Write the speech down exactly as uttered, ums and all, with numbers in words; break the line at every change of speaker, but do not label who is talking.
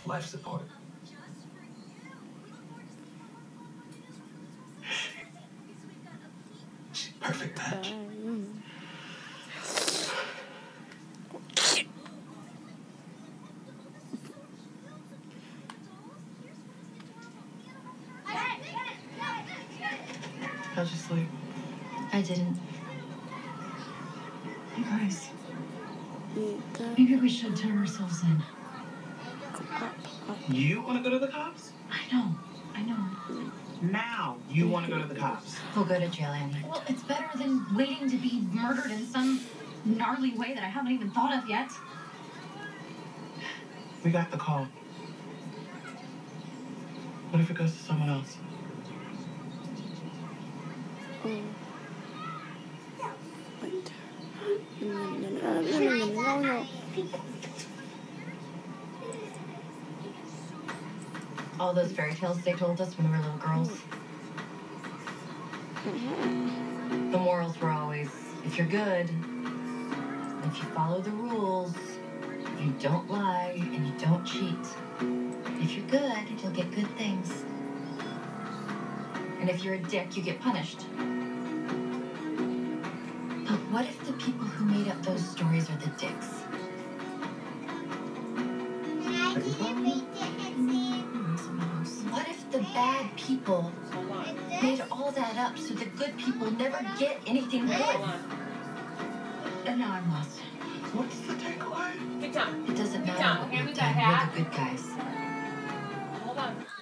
life support. She's a perfect match. How'd you sleep?
I didn't.
You guys, maybe we should turn ourselves in.
You want to go to the cops?
I know, I know.
Now you want to go to the cops.
We'll go to jail, Andy.
Well, it's better than waiting to be murdered in some gnarly way that I haven't even thought of yet.
We got the call. What if it goes to someone else?
All those fairy tales they told us when we were little girls. The morals were always, if you're good, if you follow the rules, if you don't lie and you don't cheat, if you're good, you'll get good things. And if you're a dick, you get punished. But what if the people who made up those stories are the dicks? What if the bad people made all that up so the good people never get anything good? And now I'm lost.
What's the takeaway?
Good time.
It doesn't
Good
matter
job.
what
Okay,
we've
we got
done.
hat.
We're the good guys.
Hold on.